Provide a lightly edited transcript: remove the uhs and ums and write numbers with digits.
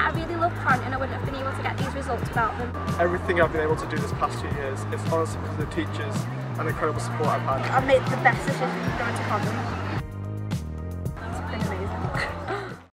I really love Cronton and I wouldn't have been able to get these results without them. Everything I've been able to do this past 2 years is honestly because of the teachers and the incredible support I've had. I made the best decision going to Cronton.